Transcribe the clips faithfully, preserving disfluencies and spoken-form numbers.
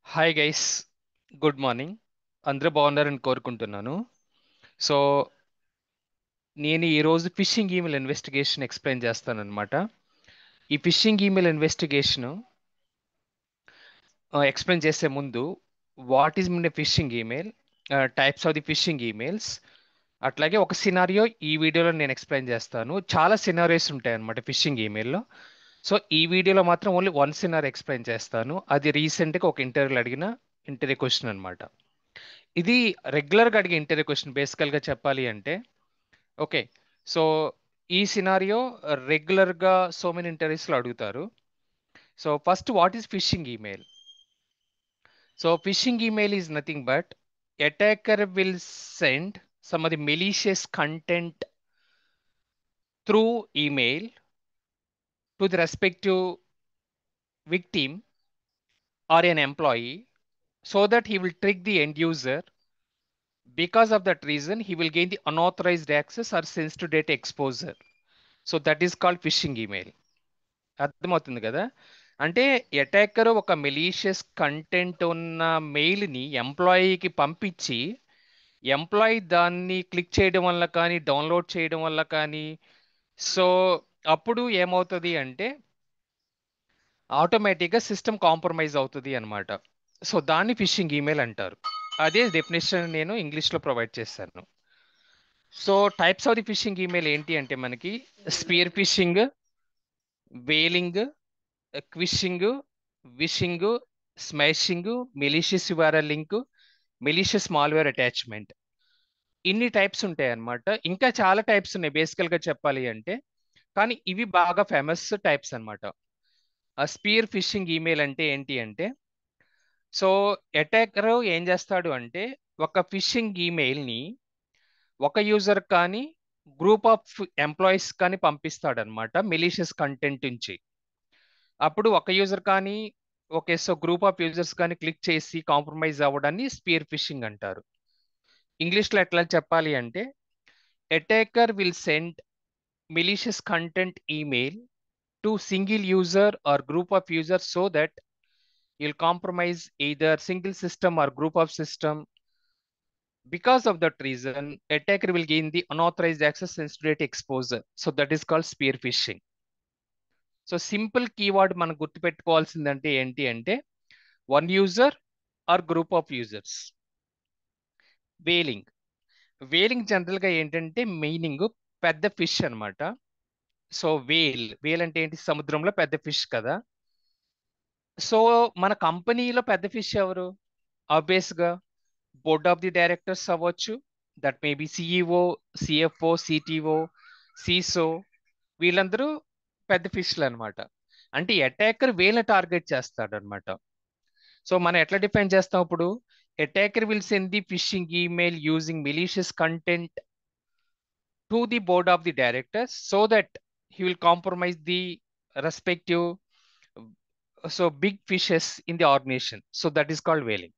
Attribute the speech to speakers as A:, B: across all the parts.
A: Hi guys, good morning. అందరూ బాగున్నారని కోరుకుంటున్నాను. సో నేను ఈరోజు ఫిషింగ్ ఈమెయిల్ ఇన్వెస్టిగేషన్ ఎక్స్ప్లెయిన్ చేస్తానన్నమాట. ఈ ఫిషింగ్ ఈమెయిల్ ఇన్వెస్టిగేషన్ ఎక్స్ప్లెయిన్ చేసే ముందు what is mean phishing email, types of the phishing emails, అట్లాగే ఒక సినారియో ఈ వీడియోలో నేను ఎక్స్ప్లెయిన్ చేస్తాను. చాలా సినారియోస్ ఉంటాయి అన్నమాట ఫిషింగ్ ఈమెయిల్లో. సో ఈ వీడియోలో మాత్రం ఓన్లీ వన్ సినార్ ఎక్స్ప్లెయిన్ చేస్తాను. అది రీసెంట్గా ఒక ఇంటర్వ్యూలో అడిగిన ఇంటర్వ్యూ క్వశ్చన్ అనమాట. ఇది రెగ్యులర్గా అడిగే ఇంటర్వ్యూ క్వశ్చన్ బేసికల్గా చెప్పాలి అంటే. ఓకే, సో ఈ సినారియో రెగ్యులర్గా సో మెనీ ఇంటర్వ్యూస్లో అడుగుతారు. So first, what is phishing email? So phishing email is nothing but attacker will send some of the malicious content through email to the respective victim or an employee so that he will trick the end user. Because of that reason, he will gain the unauthorized access or sensitive data exposure. So that is called phishing email. అర్థమవుతుంది కదా? అంటే attacker ఒక malicious content ఉన్న మెయిల్ని ఎంప్లాయీకి పంపించి employee దాన్ని click చేయడం వల్ల కానీ డౌన్లోడ్ చేయడం వల్ల కానీ, సో అప్పుడు ఏమవుతుంది అంటే ఆటోమేటిక్గా సిస్టమ్ కాంప్రమైజ్ అవుతుంది అనమాట. సో దాన్ని ఫిషింగ్ ఈమెయిల్ అంటారు. అదే డెఫినేషన్ నేను ఇంగ్లీష్లో ప్రొవైడ్ చేశాను. So types of the phishing email ఏంటి అంటే మనకి spear phishing, whaling, quishing, vishing, smashing, malicious URL link, malicious malware attachment. ఇన్ని టైప్స్ ఉంటాయి అన్నమాట. ఇంకా చాలా టైప్స్ ఉన్నాయి బేసికల్గా చెప్పాలి అంటే, కానీ ఇవి బాగా ఫేమస్ టైప్స్ అన్నమాట. ఆ స్పియర్ ఫిషింగ్ ఈమెయిల్ అంటే ఏంటి అంటే, సో అటాకర్ ఏం చేస్తాడు అంటే ఒక ఫిషింగ్ ఈమెయిల్ని ఒక యూజర్ కానీ గ్రూప్ ఆఫ్ ఎంప్లాయీస్ కానీ పంపిస్తాడనమాట మెలీషియస్ కంటెంట్ నుంచి. అప్పుడు ఒక యూజర్ కానీ okay so group of users కానీ క్లిక్ చేసి కాంప్రమైజ్ అవ్వడాన్ని స్పియర్ ఫిషింగ్ అంటారు. ఇంగ్లీష్లో ఎట్లా చెప్పాలి అంటే, attacker will send malicious content email to single user or group of users so that you'll compromise either single system or group of system. Because of that reason, attacker will gain the unauthorized access and data exposure. So that is called spear phishing. So simple keyword మనం గుర్తుపెట్టుకోవాల్సిందంటే ఏంటి అంటే one user or group of users. Whaling whaling జనరల్గా ఏంటంటే meaning పెద్ద fish అన్నమాట. So వేల్ వేల్ అంటే ఏంటి? సముద్రంలో పెద్ద ఫిష్ కదా. సో మన కంపెనీలో పెద్ద ఫిష్ ఎవరు? ఆబ్వియస్గా బోర్డ్ ఆఫ్ ది డైరెక్టర్స్ అవ్వచ్చు, that may be CEO, CFO, CTO, CISO, వీళ్ళందరూ పెద్ద ఫిష్లు అనమాట. అంటే అటాకర్ వీళ్ళని టార్గెట్ చేస్తాడు అనమాట. సో మనం ఎట్లా డిఫైన్ చేస్తాం ఇప్పుడు? Attacker will send the phishing email using malicious content to the board of the directors so that he will compromise the respective so big fishes in the organisation. So that is called whaling.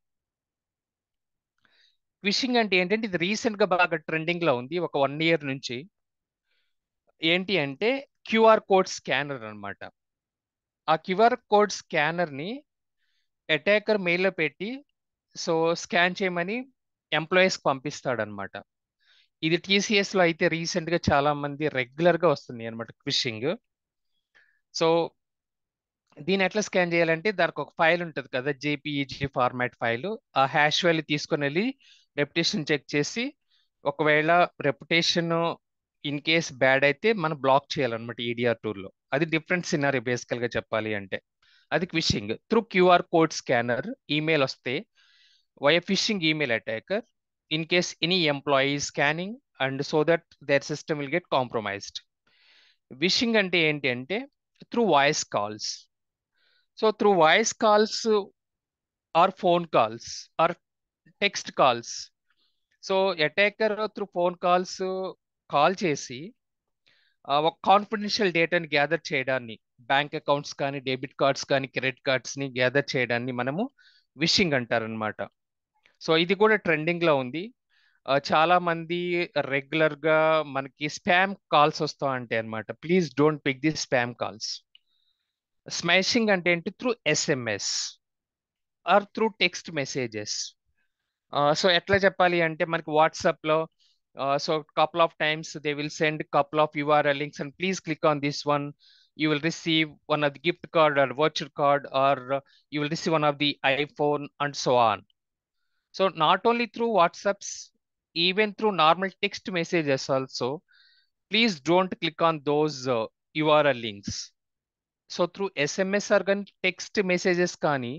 A: Phishing అంటే ఏంటంటే ఇది recent గా బాగా trending లో ఉంది ఒక one year నుంచి. ఏంటి అంటే క్యూఆర్ కోడ్ స్కానర్ అన్నమాట. ఆ క్యూఆర్ కోడ్ స్కానర్ ని అటాకర్ మెయిల్లో పెట్టి సో స్కాన్ చేయమని ఎంప్లాయీస్ పంపిస్తాడనమాట. ఇది టీసీఎస్ లో అయితే రీసెంట్ గా చాలా మంది రెగ్యులర్ గా వస్తుంది అనమాట ఫిషింగ్. సో దీన్ని ఎట్లా స్కాన్ చేయాలంటే దానికి ఒక ఫైల్ ఉంటుంది కదా, జేపీఈజీ ఫార్మాట్ ఫైల్. ఆ హ్యాష్ వాల్యూ తీసుకొని వెళ్ళి రెప్యుటేషన్ చెక్ చేసి, ఒకవేళ రెప్యుటేషన్ ఇన్ కేస్ బ్యాడ్ అయితే మనం బ్లాక్ చేయాలన్నమాట ఈడిఆర్ టూల్లో. అది డిఫరెంట్ సినారీ బేసికల్ గా చెప్పాలి అంటే. అది phishing through QR code scanner email వస్తే why phishing email attacker in case any employee scanning and so that their system will get compromised. Vishing అంటే ఏంటి అంటే through voice calls. So through voice calls or phone calls or text calls. So attacker through phone calls call చేసి ఆ, ఒక confidential డేటాని gather చేయడాన్ని, bank accounts కానీ debit cards కానీ క్రెడిట్ కార్డ్స్ ని గ్యాదర్ చేయడాన్ని మనము విషింగ్ అంటారనమాట. సో ఇది కూడా ట్రెండింగ్ లో ఉంది. ఆ, చాలా మంది రెగ్యులర్ గా మనకి స్పామ్ కాల్స్ వస్తా ఉంటాయి అనమాట. Please don't pick the spam calls. Smashing అంటే ఏంటి? Through SMS. Or through text messages. So ఎట్లా చెప్పాలి అంటే మనకి వాట్సాప్లో so couple of times they will send couple of URL links and please click on this one, you will receive one of the gift card or voucher card, or uh, you will receive one of the iPhone and so on. So not only through WhatsApps, even through normal text messages also, please don't click on those uh, U R L links. So through S M S or gan- text messages kani,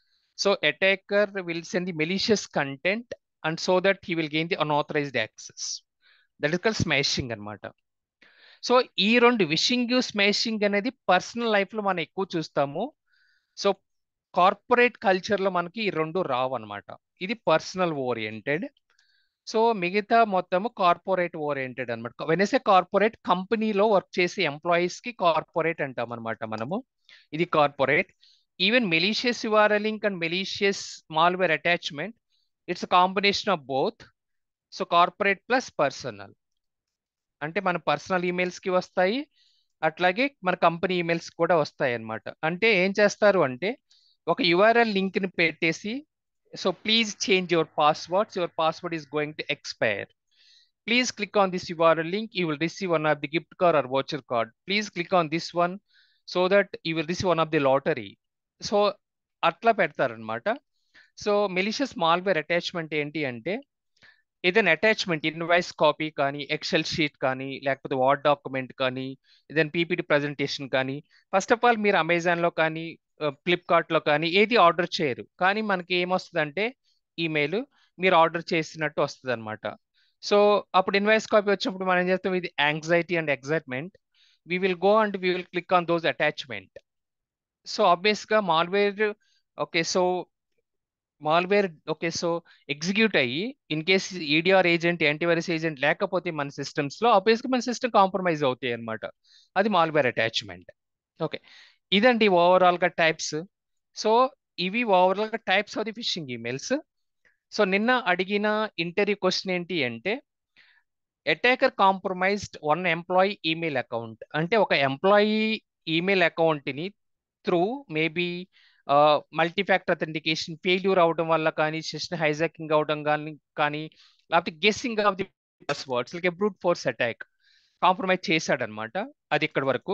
A: so attacker will send the malicious content and so that he will gain the unauthorized access. That is called smashing అనమాట. So ఈ రెండు vishing smashing అనేది personal life లో మనం ఎక్కువ చూస్తాము. So corporate culture లో మనకి ఈ రెండు రావు అనమాట. ఇది పర్సనల్ ఓరియంటెడ్. సో మిగతా మొత్తము కార్పొరేట్ ఓరియంటెడ్ అనమాట. వెనసే కార్పొరేట్ కంపెనీలో వర్క్ చేసే ఎంప్లాయీస్ కి కార్పొరేట్ అంటాం అనమాట మనము. ఇది corporate. Even malicious URL link and malicious malware attachment, it's combination of both. So corporate plus personal అంటే మన పర్సనల్ ఈమెయిల్స్ కి వస్తాయి, అట్లాగే మన కంపెనీ ఈమెయిల్స్ కూడా వస్తాయి అన్నమాట. అంటే ఏం చేస్తారు అంటే ఒక యూఆర్ఎల్ లింక్ ని పెట్టేసి, so please change your passwords, your password is going to expire, please click on this URL link, you will receive one of the gift card or voucher card, please click on this one so that you will receive one of the lottery. So అట్లా పెడతారనమాట. సో malicious malware attachment ఏంటి అంటే ఏదైనా attachment invoice copy కానీ, excel sheet కానీ, లేకపోతే word document కానీ, ఏదైనా పీపీటీ ప్రజెంటేషన్ కానీ, ఫస్ట్ ఆఫ్ ఆల్ మీరు అమెజాన్లో కానీ ఫ్లిప్కార్ట్లో కానీ ఏది ఆర్డర్ చేయరు, కానీ మనకి ఏమొస్తుందంటే ఈమెయిల్ మీరు ఆర్డర్ చేసినట్టు వస్తుంది అనమాట. సో అప్పుడు ఇన్వాయిస్ కాపీ వచ్చినప్పుడు మనం ఏం చేస్తాం, ఇది anxiety and excitement, we will go and we will click on those attachment. So ఆబ్వియస్గా malware, okay so malware okay so execute అయ్యి in case EDR agent, antivirus agent లేకపోతే మన సిస్టమ్స్ లో ఆబ్వియస్గా మన సిస్టమ్ కాంప్రమైజ్ అవుతాయి అనమాట. అది మాల్వేర్ అటాచ్మెంట్. ఓకే, ఇదండి ఓవరాల్ గా టైప్స్. సో ఇవి ఓవరాల్ గా types of the phishing emails. So నిన్న అడిగిన ఇంటర్వ్యూ క్వశ్చన్ ఏంటి అంటే attacker compromised one employee email account, అంటే ఒక ఎంప్లాయీ ఈమెయిల్ అకౌంట్ని through maybe multi factor authentication failure అవడం వల్ల కానీ, సిస్టమ్ హైజాకింగ్ అవడం కానీ కానీ లేకపోతే guessing of the passwords like brute force attack compromise చేశాడనమాట. అది ఇక్కడ వరకు.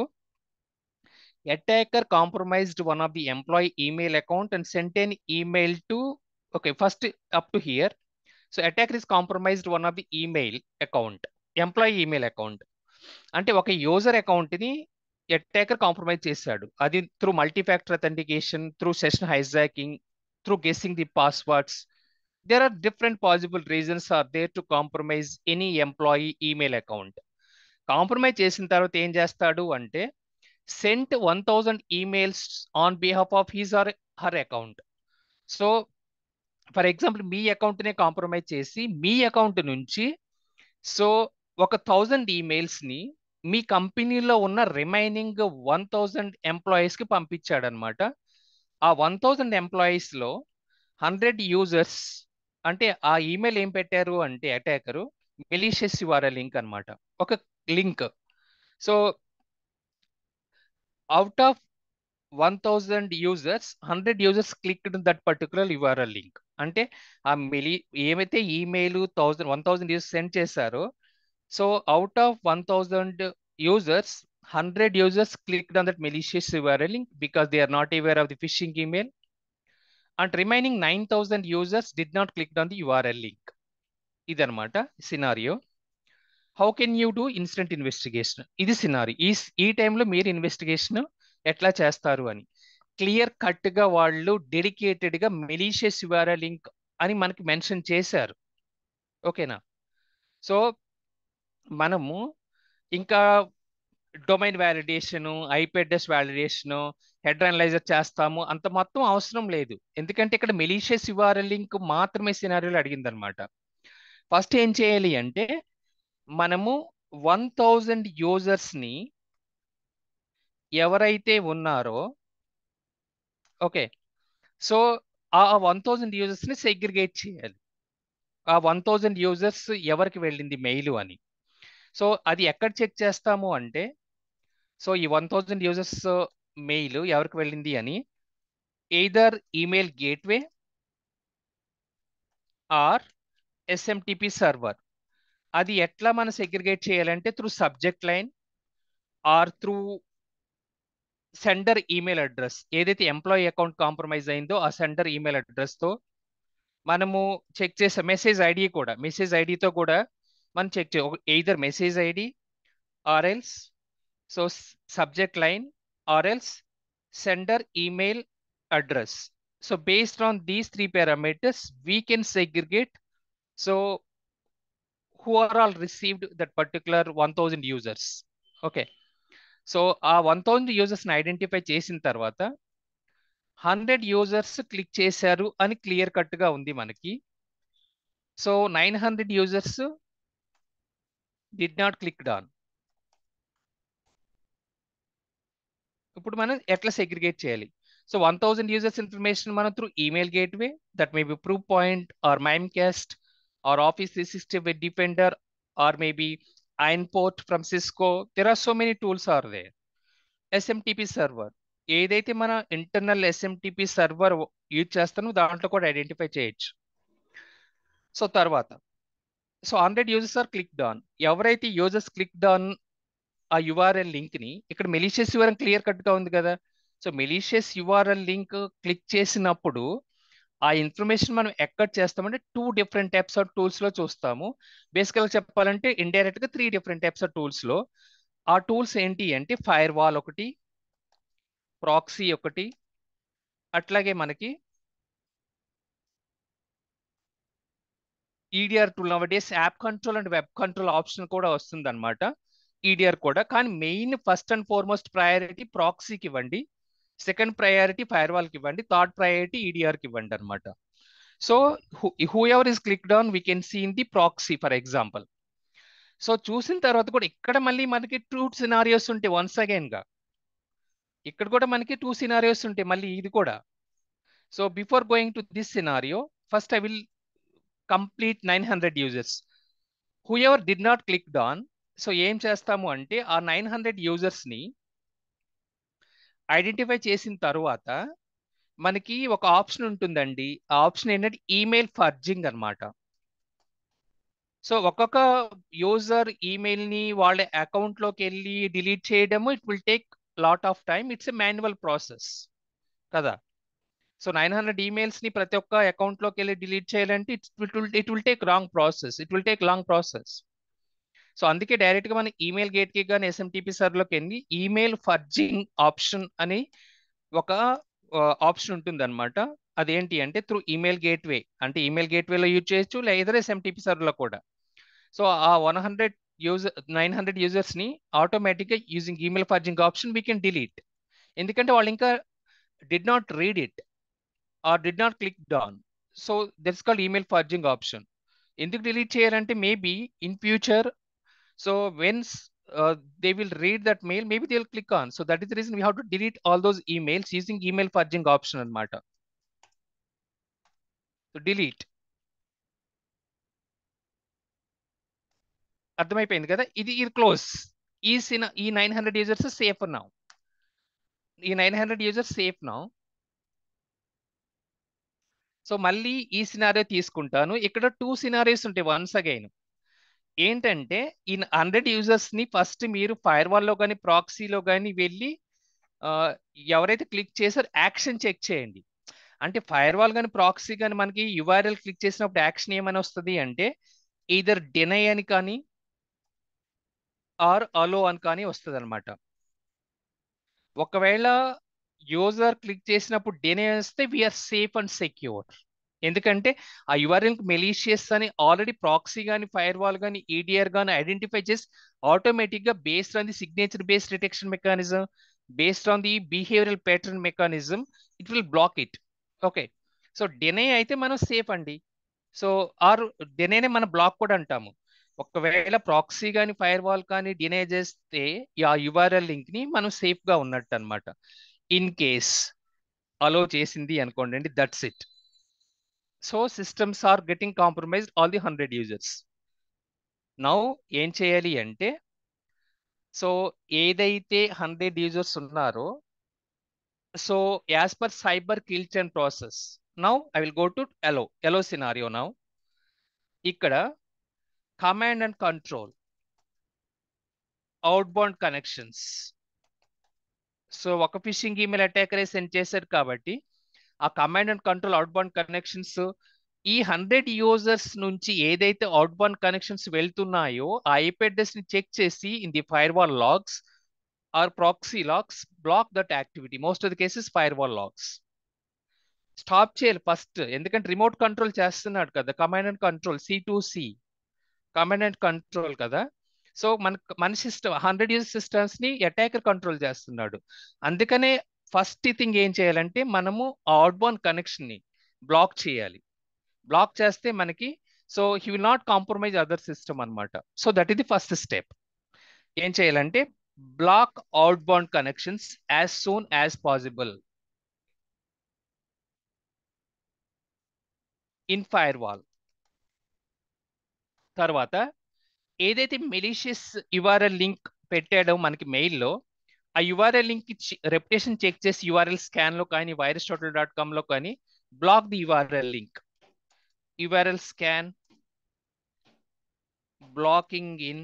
A: Attacker compromised one of the employee email account and sent an email to, okay first up to here. So attacker is compromised one of the email account, employee email account అంటే ఒక user అకౌంట్ని attacker compromise చేశాడు. అది through multi factor authentication, through session hijacking, through guessing the passwords. There are different possible reasons are there to compromise any employee email account. Compromise చేసిన తర్వాత ఏం చేస్తాడు అంటే sent one thousand emails on behalf of his or her account. So for example మీ అకౌంట్నే compromise చేసి మీ account నుంచి సో ఒక థౌజండ్ ఈమెయిల్స్ని మీ కంపెనీలో ఉన్న రిమైనింగ్ వన్ థౌజండ్ ఎంప్లాయీస్కి పంపించాడు అనమాట. ఆ వన్ థౌజండ్ ఎంప్లాయీస్లో హండ్రెడ్ యూజర్స్ అంటే ఆ ఈమెయిల్ ఏం పెట్టారు అంటే అటాకరు మెలీషియస్ యూఆర్ఎల్ లింక్ అనమాట, ఒక link. So out of one thousand users hundred users clicked that particular URL link. అంటే ఆ మెలి ఏమైతే email thousand one thousand users send చేశారో, so out of one thousand users, hundred users clicked on that malicious U R L link because they are not aware of the phishing email, and remaining nine thousand users did not click on the U R L link. ఇదన్నమాట scenario. How can you do incident investigation? ఇది scenario. ఈ ఈ టైంలో మీరు investigation ఎట్లా చేస్తారు అని clear కట్గా వాళ్ళు డెడికేటెడ్గా మెలీషియస్ యూఆర్ఎల్ లింక్ అని మనకి మెన్షన్ చేశారు. ఓకేనా? సో మనము ఇంకా డొమైన్ వ్యాలిడేషను, ఐపీ అడ్రస్ వ్యాలిడేషను, హెడ్ అనలైజర్ చేస్తాము అంత మొత్తం అవసరం లేదు. ఎందుకంటే ఇక్కడ మెలీషియస్ యూఆర్ఎల్ లింక్ మాత్రమే సినారియోలో అడిగింది అనమాట. ఫస్ట్ ఏం చేయాలి అంటే మనము వన్ థౌజండ్ యూజర్స్ని ఎవరైతే ఉన్నారో, ఓకే సో ఆ వన్ థౌజండ్ యూజర్స్ని సెగ్రిగేట్ చేయాలి. ఆ వన్ థౌజండ్ యూజర్స్ ఎవరికి వెళ్ళింది మెయిల్ అని. సో అది ఎక్కడ చెక్ చేస్తాము అంటే సో ఈ వన్ థౌజండ్ యూజర్స్ మెయిల్ ఎవరికి వెళ్ళింది అని either email gateway or SMTP server. అది ఎట్లా మనం సెగ్రిగేట్ చేయాలంటే through subject line or through sender email address. ఏదైతే ఎంప్లాయీ అకౌంట్ కాంప్రమైజ్ అయిందో ఆ సెండర్ ఈమెయిల్ అడ్రస్తో మనము చెక్ చేసే మెసేజ్ ఐడి కూడా, మెసేజ్ ఐడితో కూడా మనం చెక్ చే either message ID or else so subject line or else sender email address. So based on these three parameters, we can segregate so who are all received that particular one thousand users. Okay. So ఆ one thousand users ని identify చేసిన తర్వాత hundred users click చేశారు అని clear cut గా ఉంది మనకి. So nine hundred users did not click on. ఇప్పుడు మనం ఎట్లా సెగ్రిగేట్ చేయాలి? So one thousand users information మనం through email gateway, that may be Proofpoint or Mimecast or Office three sixty web defender or maybe ironport from Cisco. There are so many tools are there. SMTP server, ఏదైతే మన internal SMTP server use చేస్తానో దాంట్లో కూడా identify చేయొచ్చు. So తర్వాత so hundred users are click on. ఎవరైతే users click on ఆ URL link ని, ఇక్కడ మెలీషియస్ యూఆర్ఎల్ క్లియర్ కట్ గా ఉంది కదా. So malicious URL link click చేసినప్పుడు ఆ ఇన్ఫర్మేషన్ మనం ఎక్కడ చేస్తామంటే two different types of tools లో చూస్తాము. బేసికల్ గా చెప్పాలంటే ఇండైరెక్ట్ గా three different types of tools లో. ఆ టూల్స్ ఏంటి అంటే ఫైర్ వాల్ ఒకటి, ప్రాక్సీ ఒకటి, అట్లాగే మనకి EDR tool. Nowadays app control and web control option కూడా వస్తుంది అనమాట. ఈడిఆర్ కూడా, కానీ main first and foremost priority ప్రాక్సీకి ఇవ్వండి, సెకండ్ ప్రయారిటీ ఫైర్ వాల్కి ఇవ్వండి, థర్డ్ ప్రయారిటీ ఈడిఆర్కి ఇవ్వండి అనమాట. So whoever is clicked on we can see in the proxy for example. So చూసిన తర్వాత కూడా ఇక్కడ మళ్ళీ మనకి టూ సినారియోస్ ఉంటాయి వన్స్ అగైన్ గా. ఇక్కడ కూడా మనకి టూ సినారియోస్ ఉంటాయి మళ్ళీ ఇది కూడా. So before going to this scenario, first I will complete nine hundred users whoever did not click on. So ఏం చేస్తాము అంటే ఆ నైన్ హండ్రెడ్ యూజర్స్ ని ఐడెంటిఫై చేసిన తర్వాత మనకి ఒక ఆప్షన్ ఉంటుందండి. ఆ ఆప్షన్ ఏంటంటే ఈమెయిల్ ఫర్జింగ్ అనమాట. సో ఒక్కొక్క యూజర్ ఈమెయిల్ ని వాళ్ళ అకౌంట్ లోకి వెళ్ళి డిలీట్ చేయడము it will take lot of time. It's a manual process కదా. సో నైన్ హండ్రెడ్ ఈమెయిల్స్ ని ప్రతి ఒక్క అకౌంట్ లోకి వెళ్ళి డిలీట్ చేయాలంటే it will it will take wrong process it will take long process. So అందుకే డైరెక్ట్ గా మన ఈమెయిల్ గేట్ కి కానీ ఎస్ఎంటిపి సర్వర్లోకి వెళ్ళి ఈమెయిల్ ఫర్జింగ్ ఆప్షన్ అని ఒక ఆప్షన్ ఉంటుంది అనమాట. అదేంటి అంటే త్రూ ఈమెయిల్ గేట్వే, అంటే ఈమెయిల్ గేట్వేలో యూజ్ చేయొచ్చు లేదా ఎస్ఎంటిపి సర్వర్లో కూడా. సో ఆ one hundred user nine hundred users ని ఆటోమేటిక్గా using email purging option we can delete. ఎందుకంటే వాళ్ళు ఇంకా did not read it or did not click on. So that's called email purging option. ఎందుకు డిలీట్ చేయాలంటే maybe in future so when uh, they will read that mail, maybe they'll click on. So that is the reason we have to delete all those emails using email fudging option anamata. So delete. అర్థమైపోయింది కదా. ఇది ఇది close. ఈ సిన ఈ nine hundred users safe now. ఈ nine hundred users safe now. So మళ్ళీ ఈ సినారియో తీసుకుంటాను. ఇక్కడ టూ సినారియోస్ ఉంటాయి వన్స్ అగైన్. ఏంటంటే ఈ హండ్రెడ్ యూజర్స్ ని ఫస్ట్ మీరు ఫైర్ వాల్ లో కానీ ప్రాక్సీలో కానీ వెళ్ళి ఎవరైతే క్లిక్ చేశారో యాక్షన్ చెక్ చేయండి. అంటే ఫైర్ వాల్ కానీ ప్రాక్సీ కానీ మనకి యుఆర్ఎల్ క్లిక్ చేసినప్పుడు యాక్షన్ ఏమని వస్తుంది అంటే ఈదర్ డినై అని కానీ ఆర్ అలో అని కానీ వస్తుంది అనమాట. ఒకవేళ యూజర్ క్లిక్ చేసినప్పుడు డినై వస్తే వీఆర్ సేఫ్ అండ్ సెక్యూర్. ఎందుకంటే ఆ యుఆర్ఎల్ మెలీషియస్ అని ఆల్రెడీ ప్రాక్సీ కానీ ఫైర్ వాల్ కానీ ఈడిఆర్ కానీ ఐడెంటిఫై చేసి ఆటోమేటిక్ గా based on the signature based detection mechanism, based on the behavioural pattern mechanism, it will block it. Okay. So deny అయితే మనం సేఫ్ అండి. సో ఆర్ డినైనే మనం బ్లాక్ కూడా అంటాము. ఒకవేళ ప్రాక్సీ కానీ ఫైర్ వాల్ కానీ డినై చేస్తే ఆ యుఆర్ఎల్ లింక్ ని మనం సేఫ్ గా ఉన్నట్టు అనమాట. ఇన్ కేస్ అలో చేసింది అనుకోండి అండి, that's it. So systems are getting compromised all the hundred users. Now ఏం చేయాలి అంటే సో ఏదైతే హండ్రెడ్ యూజర్స్ ఉన్నారో So as per cyber kill chain process, now I will go to allow, allow scenario now. ఇక్కడ command and control, outbound connections. So ఒక phishing email attacker send చేశారు కాబట్టి ఆ command and control outbound connections ఈ hundred users నుంచి ఏదైతే outbound connections వెళ్తున్నాయో ఆ ఐపీ అడ్రస్ ని చెక్ చేసి in the firewall logs or proxy logs block that activity. Most of the cases firewall logs stop చేయాలి first, ఎందుకంటే remote control చేస్తున్నాడు కదా, command and control C to C command and control కదా. So మన మన system hundred user systems ని attacker control చేస్తున్నాడు. అందుకనే ఫస్ట్ థింగ్ ఏం చేయాలంటే మనము ఆ అవుట్బౌండ్ కనెక్షన్ ని బ్లాక్ చేయాలి. బ్లాక్ చేస్తే మనకి so he will not compromise other system అనమాట. So that is the first step. ఏం చేయాలంటే block outbound connections as soon as possible in firewall. తర్వాత ఏదైతే మెలీషియస్ యుఆర్ఎల్ లింక్ పెట్టాడో మనకి మెయిల్లో ఆ యుఆర్ఎల్ లింక్ రెప్యుటేషన్ చెక్ చేసి యుఆర్ఎల్ స్కాన్ లో కానీ వైరస్ టోటల్ డాట్ కామ్ లో కానీ block the URL link. URL scan blocking in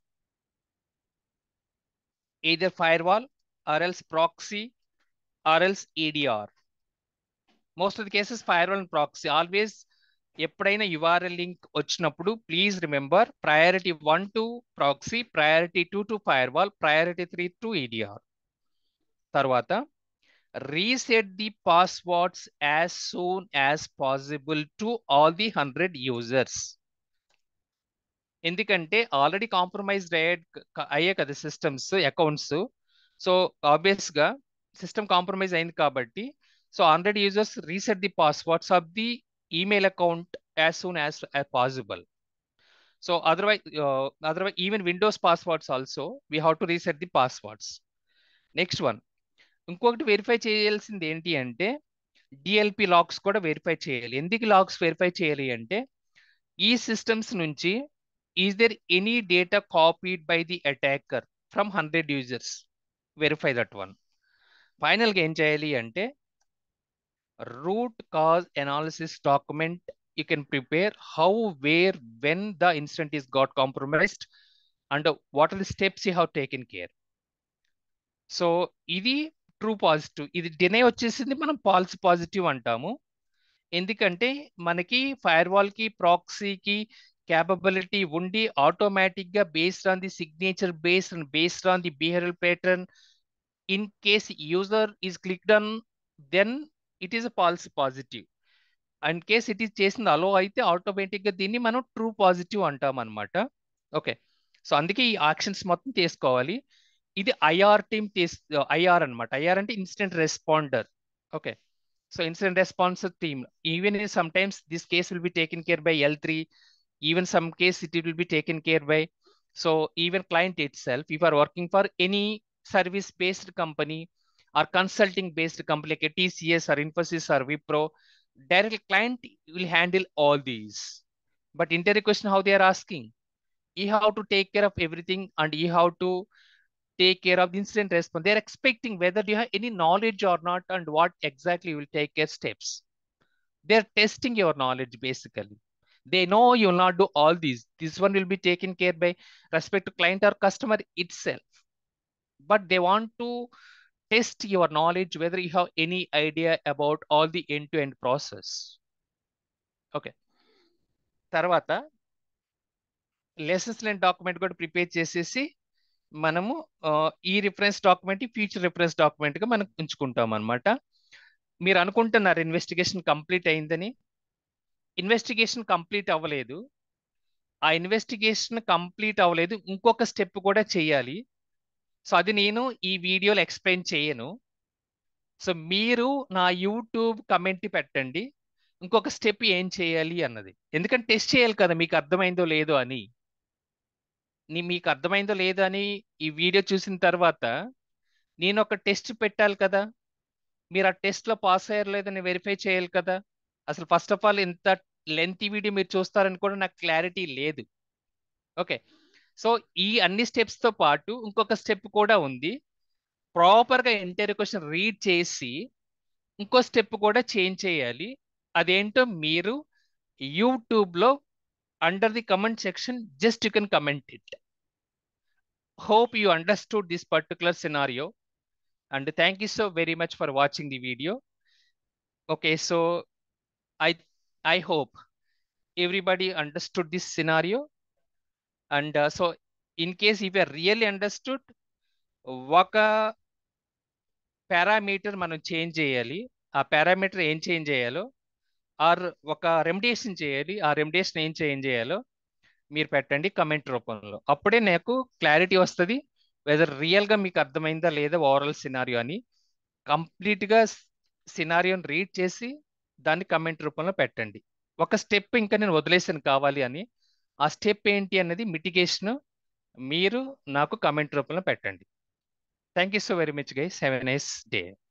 A: either firewall or else proxy or else E D R. Most of the cases firewall and proxy. Always ఎప్పుడైనా URL link వచ్చినప్పుడు please remember priority one to proxy, priority two to firewall, priority three to EDR. తర్వాత reset the passwords as soon as possible to all the hundred users. ఎందుకంటే ఆల్రెడీ compromised అయ్యే అయ్యే కదా systems accounts. So obvious గా system compromise అయింది కాబట్టి so hundred users reset the passwords of the email account as soon as possible. So otherwise otherwise even Windows passwords also we have to reset the passwords. Next one, ఇంకొకటి verify చేయాల్సింది ఏంటి అంటే DLP logs కూడా verify చేయాలి. ఎందుకు logs verify చేయాలి అంటే ఈ సిస్టమ్స్ నుంచి is there any data copied by the attacker from one hundred users? Verify that one. Final ga em cheyali ante root cause analysis document you can prepare how, where, when the incident is got compromised and what are the steps you have taken care. So ఇది true positive, ఇది deny వచ్చేసింది మనం falls positive అంటాము. ఎందుకంటే మనకి firewall కి ప్రాక్సీకి capability ఉండి ఆటోమేటిక్ గా based on the signature based and based on the behavioural pattern in case user is clicked on then it is a false positive. And case it is చేసింది allow అయితే automatic గా దీన్ని మనం true positive అంటాం అనమాట. Okay, so అందుకే ఈ actions మొత్తం తీసుకోవాలి. ఇది ఐఆర్ టీమ్ తీసు ఐఆర్ అనమాట. ఐఆర్ అంటే incident responder. Okay, so incident response team, even if sometimes this case will be taken care by L three, even some case it will be taken care by, so even client itself, if you are working for any service based company or consulting based company like a T C S or Infosys or Wipro, direct client will handle all these. But interview question how they are asking, you have to take care of everything and you have to take care of the incident response. They're expecting whether you have any knowledge or not and what exactly you will take care steps. They're testing your knowledge basically. They know you will not do all these. This one will be taken care by respect to client or customer itself. But they want to test your knowledge whether you have any idea about all the end-to-end process. Okay. తర్వాత lessons learn document కూడా prepare చేసేసి మనము ఈ reference document future reference document గా మనం ఉంచుకుంటాం అనమాట. మీరు అనుకుంటున్నారు ఇన్వెస్టిగేషన్ కంప్లీట్ అయిందని. ఇన్వెస్టిగేషన్ కంప్లీట్ అవ్వలేదు. ఆ ఇన్వెస్టిగేషన్ కంప్లీట్ అవ్వలేదు, ఇంకొక స్టెప్ కూడా చేయాలి. సో అది నేను ఈ వీడియోలో ఎక్స్ప్లెయిన్ చేయను. సో మీరు నా యూట్యూబ్ కమెంట్ పెట్టండి ఇంకొక స్టెప్ ఏం చేయాలి అన్నది. ఎందుకంటే టెస్ట్ చేయాలి కదా మీకు అర్థమైందో లేదో అని. నీ మీకు అర్థమైందో లేదో అని ఈ వీడియో చూసిన తర్వాత నేను ఒక టెస్ట్ పెట్టాలి కదా, మీరు ఆ టెస్ట్ లో పాస్ అయ్యారు లేదని వెరిఫై చేయాలి కదా. అసలు ఫస్ట్ ఆఫ్ ఆల్ ఎంత లెంత్ వీడియో మీరు చూస్తారని కూడా నాకు క్లారిటీ లేదు. ఓకే, సో ఈ అన్ని స్టెప్స్ తో పాటు ఇంకొక స్టెప్ కూడా ఉంది. ప్రాపర్గా ఎంటైర్ క్వశ్చన్ రీడ్ చేసి ఇంకో స్టెప్ కూడా చేంజ్ చేయాలి. అదేంటో మీరు యూట్యూబ్లో under the comment section just you can comment it. Hope you understood this particular scenario, and thank you so very much for watching the video. Okay, so I I hope everybody understood this scenario, and uh, so in case if you really understood, ఒక parameter మనం change చేయాలి. ఆ parameter ఏం change చేయాలో are ఒక రెమిడేషన్ చేయాలి, ఆ రెమిడేషన్ ఏం చేంజ్ చేయాలో మీరు పెట్టండి కమెంట్ రూపంలో. అప్పుడే నాకు క్లారిటీ వస్తుంది వెదర్ రియల్గా మీకు అర్థమైందా లేదా ఓవరాల్ సినారియో అని. కంప్లీట్గా సినారియోని రీడ్ చేసి దాన్ని కమెంట్ రూపంలో పెట్టండి. ఒక స్టెప్ ఇంకా నేను వదిలేసాను కావాలి అని, ఆ స్టెప్ ఏంటి అనేది మిటిగేషన్ మీరు నాకు కమెంట్ రూపంలో పెట్టండి. Thank you so very much guys. Have a nice day.